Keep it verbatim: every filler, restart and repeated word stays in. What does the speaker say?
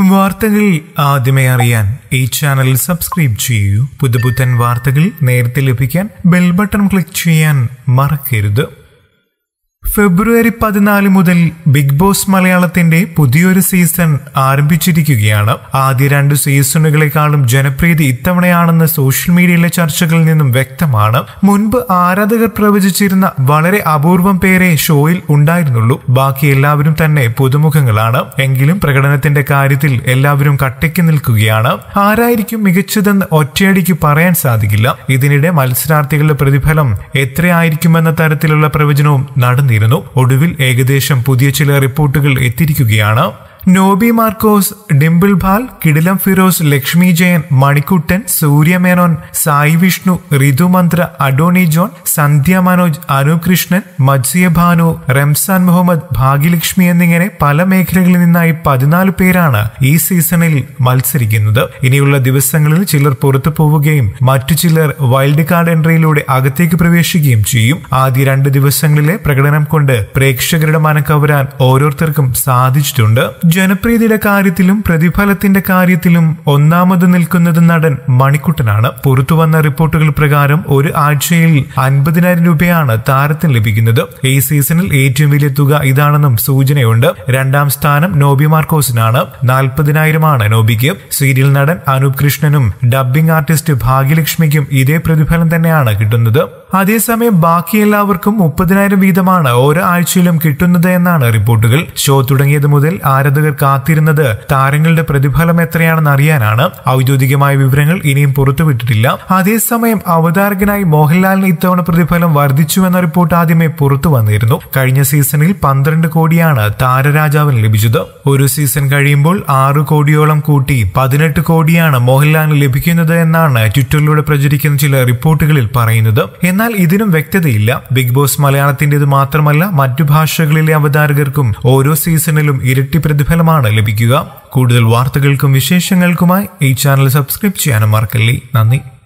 വാർത്തകൾ ആദ്യമേ അറിയാൻ ഈ ചാനൽ സബ്സ്ക്രൈബ് ചെയ്യൂ. പുതുപുത്തൻ വാർത്തകൾ നേരത്തെ ലഭിക്കാൻ ബെൽ ബട്ടൺ ക്ലിക്ക് ചെയ്യാൻ മറക്കരുത്. ഫെബ്രുവരി പതിനാല് മുതൽ ബിഗ് ബോസ് മലയാളത്തിന്റെ പുതിയൊരു സീസൺ ആരംഭിച്ചിരിക്കുകയാണ്. ആദ്യ രണ്ട് സീസണുകളെക്കാളും ജനപ്രീതി ഇത്തവണയാണെന്ന് സോഷ്യൽ മീഡിയയിലെ ചർച്ചകളിൽ നിന്നും വ്യക്തമാണ്. മുൻപ് ആരാധകർ പ്രവചിച്ചിരുന്ന വളരെ അപൂർവം പേരെ ഷോയിൽ ഉണ്ടായിരുന്നുള്ളൂ. ബാക്കി എല്ലാവരും തന്നെ പുതുമുഖങ്ങളാണ്. എങ്കിലും പ്രകടനത്തിന്റെ കാര്യത്തിൽ എല്ലാവരും കട്ടയ്ക്ക് നിൽക്കുകയാണ്. ആരായിരിക്കും മികച്ചതെന്ന് ഒറ്റയടിക്ക് പറയാൻ സാധിക്കില്ല. ഇതിനിടെ മത്സരാർത്ഥികളുടെ പ്രതിഫലം എത്രയായിരിക്കുമെന്ന തരത്തിലുള്ള പ്രവചനവും നടന്നിരുന്നു. ഒടുവിൽ ഏകദേശം പുതിയ ചില റിപ്പോർട്ടുകൾ എത്തിയിരിക്കുകയാണ്. നോബി മാർക്കോസ്, ഡിംപിൾ ഭാൽ, കിടിലം ഫിറോസ്, ലക്ഷ്മി ജയൻ, മണിക്കുട്ടൻ, സൂര്യ മേനോൻ, സായി വിഷ്ണു, ഋതു മന്ത്ര, അഡോണി ജോൺ, സന്ധ്യ മനോജ്, അനൂപ് കൃഷ്ണൻ, മത്സ്യ ഭാനു, റംസാൻ മുഹമ്മദ്, ഭാഗ്യലക്ഷ്മി എന്നിങ്ങനെ പല മേഖലകളിൽ നിന്നായി പതിനാല് പേരാണ് ഈ സീസണിൽ മത്സരിക്കുന്നത്. ഇനിയുള്ള ദിവസങ്ങളിൽ ചിലർ പുറത്തു പോവുകയും മറ്റു ചിലർ വൈൽഡ് കാർഡ് എൻട്രിയിലൂടെ അകത്തേക്ക് പ്രവേശിക്കുകയും ചെയ്യും. ആദ്യ രണ്ട് ദിവസങ്ങളിലെ പ്രകടനം കൊണ്ട് പ്രേക്ഷകരുടെ മനം കവരാൻ ഓരോരുത്തർക്കും സാധിച്ചിട്ടുണ്ട്. ജനപ്രീതിയുടെ കാര്യത്തിലും പ്രതിഫലത്തിന്റെ കാര്യത്തിലും ഒന്നാമത് നിൽക്കുന്നത് നടൻ മണിക്കുട്ടനാണ്. പുറത്തുവന്ന റിപ്പോർട്ടുകൾ പ്രകാരം ഒരു ആഴ്ചയിൽ അൻപതിനായിരം രൂപയാണ് താരത്തിന് ലഭിക്കുന്നത്. ഈ സീസണിൽ ഏറ്റവും വലിയ തുക ഇതാണെന്നും സൂചനയുണ്ട്. രണ്ടാം സ്ഥാനം നോബി മാർക്കോസിനാണ്. നാൽപ്പതിനായിരമാണ് നോബിക്ക്. സീരിയൽ നടൻ അനൂപ് കൃഷ്ണനും ഡബ്ബിംഗ് ആർട്ടിസ്റ്റ് ഭാഗ്യലക്ഷ്മിക്കും ഇതേ പ്രതിഫലം തന്നെയാണ് കിട്ടുന്നത്. അതേസമയം ബാക്കി എല്ലാവർക്കും മുപ്പതിനായിരം വീതമാണ് ഓരോ ആഴ്ചയിലും കിട്ടുന്നത് എന്നാണ് റിപ്പോർട്ടുകൾ. ഷോ തുടങ്ങിയത് മുതൽ ആരാധകർ കാത്തിരുന്നത് താരങ്ങളുടെ പ്രതിഫലം എത്രയാണെന്ന് അറിയാനാണ്. ഔദ്യോഗികമായ വിവരങ്ങൾ ഇനിയും പുറത്തുവിട്ടിട്ടില്ല. അതേസമയം അവതാരകനായി മോഹൻലാലിന് ഇത്തവണ പ്രതിഫലം വർദ്ധിച്ചുവെന്ന റിപ്പോർട്ട് ആദ്യമേ പുറത്തു വന്നിരുന്നു. കഴിഞ്ഞ സീസണിൽ പന്ത്രണ്ട് കോടിയാണ് താരരാജാവിന് ലഭിച്ചത്. ഒരു സീസൺ കഴിയുമ്പോൾ ആറു കോടിയോളം കൂട്ടി പതിനെട്ട് കോടിയാണ് മോഹൻലാലിന് ലഭിക്കുന്നത് എന്നാണ് ട്വിറ്ററിലൂടെ പ്രചരിക്കുന്ന ചില റിപ്പോർട്ടുകളിൽ പറയുന്നത്. എന്നാൽ ഇതിനും വ്യക്തതയില്ല. ബിഗ് ബോസ് മലയാളത്തിന്റേത് മാത്രമല്ല, മറ്റു ഭാഷകളിലെ അവതാരകർക്കും ഓരോ സീസണിലും ഇരട്ടി പ്രതിഫലമാണ് ലഭിക്കുക. കൂടുതൽ വാർത്തകൾക്കും വിശേഷങ്ങൾക്കുമായി ഈ ചാനൽ സബ്സ്ക്രൈബ് ചെയ്യാനും മറക്കല്ലേ. നന്ദി.